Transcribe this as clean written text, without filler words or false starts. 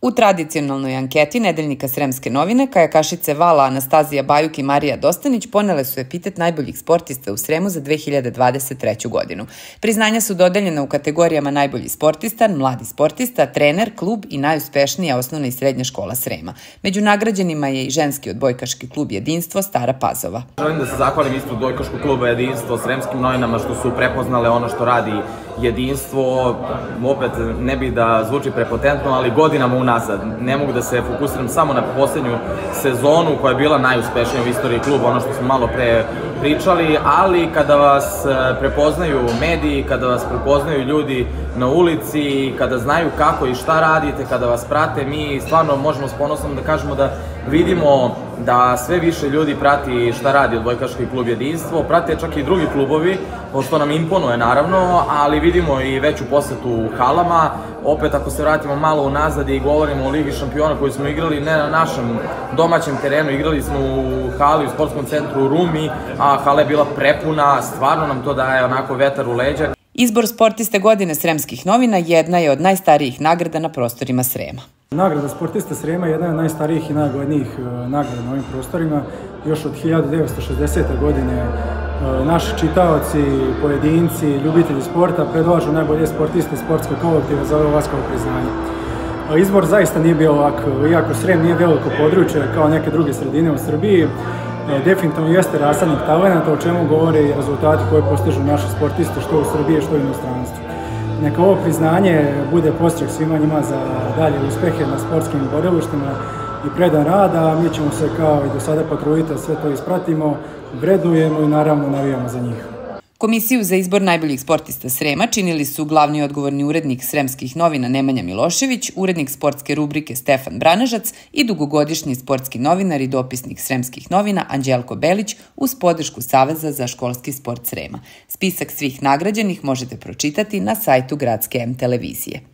U tradicionalnoj anketi nedeljnika Sremske novine kajakašice Vala, Anastazija Bajuk i Marija Dostanić ponele su epitet najboljih sportista u Sremu za 2023. godinu. Priznanja su dodeljena u kategorijama najbolji sportista, mladi sportista, trener, klub i najuspešnija osnovna i srednja škola Srema. Među nagrađenima je i ženski odbojkaški klub Jedinstvo Stara Pazova. Želim da se zahvalim isto odbojkaškog kluba Jedinstvo Sremskim novinama što su prepoznale ono što radi Jedinstvo. Opet ne bi da zvuči prepotentno, ali godinama unazad. Ne mogu da se fokusiram samo na poslednju sezonu koja je bila najuspešnija u istoriji kluba, ono što smo malo pre pričali, ali kada vas prepoznaju mediji, kada vas prepoznaju ljudi na ulici, kada znaju kako i šta radite, kada vas prate, mi stvarno možemo s ponosom da kažemo da vidimo da sve više ljudi prati šta radi odbojkaški klub Jedinstvo, prate čak i drugi klubovi, što nam imponuje naravno, ali vidimo i veću posetu u halama. Opet ako se vratimo malo unazad i govorimo o Ligi šampiona koju smo igrali ne na našem domaćem terenu, igrali smo u hali u sportskom centru u Rumi, a hala je bila prepuna, stvarno nam to daje onako vetar u leđa. Izbor sportiste godine Sremskih novina jedna je od najstarijih nagrada na prostorima Srema. Nagrada sportista Srema je jedna od najstarijih i najglednijih nagrada na ovim prostorima. Još od 1960. godine naši čitaoci, pojedinci, ljubitelji sporta predlažu najbolje sportiste sportskog kolektiva za ovo Vaskovo priznanje. Izbor zaista nije bio lak, iako Srem nije veliko područje kao neke druge sredine u Srbiji. Definitivno jeste rasadnik talenata, o čemu govore i rezultati koje postižu naši sportisti što u Srbiji, što u inostranstvu. Neka ovo priznanje bude podstrek svima njima za dalje uspehe na sportskim borilištima i predan rad, a mi ćemo se kao i do sada potruditi da sve to ispratimo, vrednujemo i naravno navijamo za njih. Komisiju za izbor najboljih sportista Srema činili su glavni odgovorni urednik Sremskih novina Nemanja Milošević, urednik sportske rubrike Stefan Branažac i dugogodišnji sportski novinar i dopisnik Sremskih novina Anđelko Belić uz podršku Saveza za školski sport Srema. Spisak svih nagrađenih možete pročitati na sajtu Gradske M televizije.